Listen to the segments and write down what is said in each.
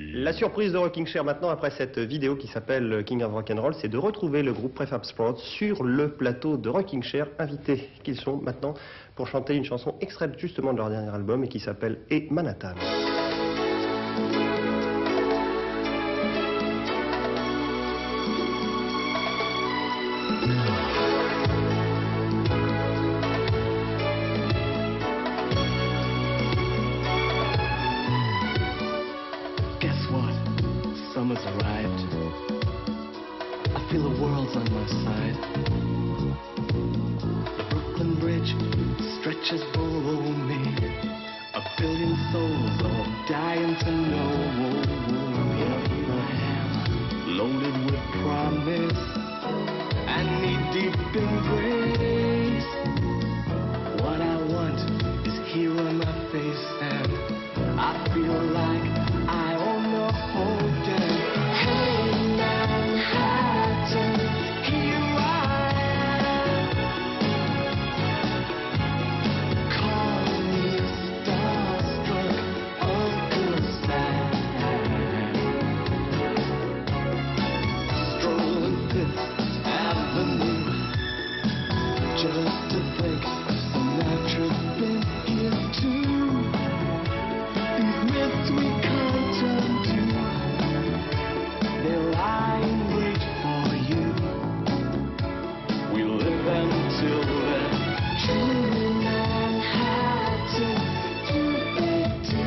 La surprise de Rocking Chair maintenant, après cette vidéo qui s'appelle King of Rock'n'Roll, c'est de retrouver le groupe Prefab sur le plateau de Rocking Chair, invités qu'ils sont maintenant pour chanter une chanson extraite justement de leur dernier album et qui s'appelle Et Manhattan. Summer's arrived. I feel the world's on my side. The Brooklyn Bridge stretches below me. A billion souls all dying to know. Here I am, loaded with promise and knee-deep in grace. What I want is here on my face, and I feel like I own the whole day. Just to think, and I've been here too. These myths we can't turn to, they lie in wait for you. We live until then. True Manhattan, too big to.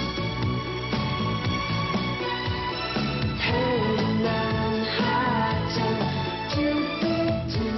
Hey Manhattan, too big to.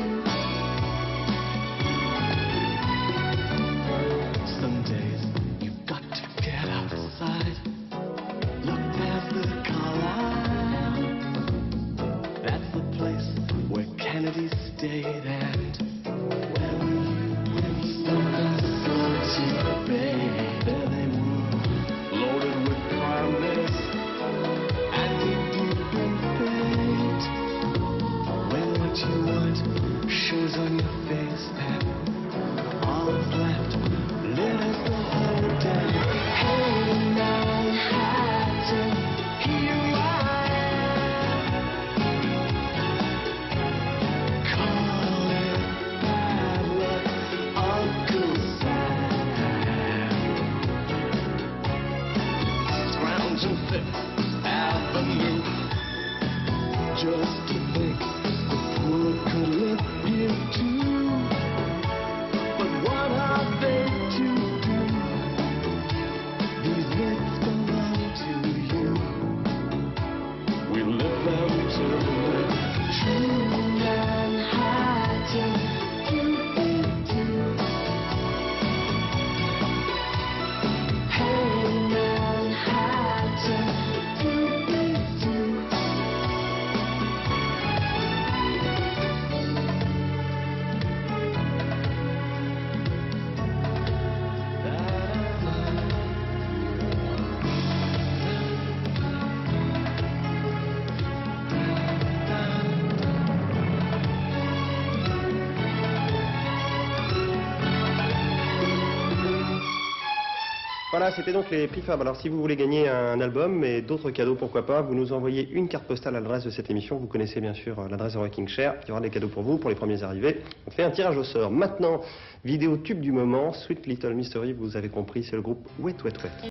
Some days you've got to get outside. Look past the Carlisle. That's the place where Kennedy stayed, and where were you when he Sunset Bay? There they were, loaded with promise and deep in fate. When what you want shows on your face, and all that's left lives the whole day. Hey Manhattan, here I am. Call it bad luck, Uncle Sam. Scrounging Fifth Avenue, just to think the poor could live here too. But what are they to do? These myths belong to you. We live until then. True Manhattan, too big to. Hey Manhattan, too big to. Voilà, c'était donc les Prefab. Alors si vous voulez gagner un album et d'autres cadeaux, pourquoi pas, vous nous envoyez une carte postale à l'adresse de cette émission. Vous connaissez bien sûr l'adresse de Rocking Chair. Il y aura des cadeaux pour vous, pour les premiers arrivés. On fait un tirage au sort. Maintenant, vidéo tube du moment, Sweet Little Mystery, vous avez compris, c'est le groupe Wet Wet Wet.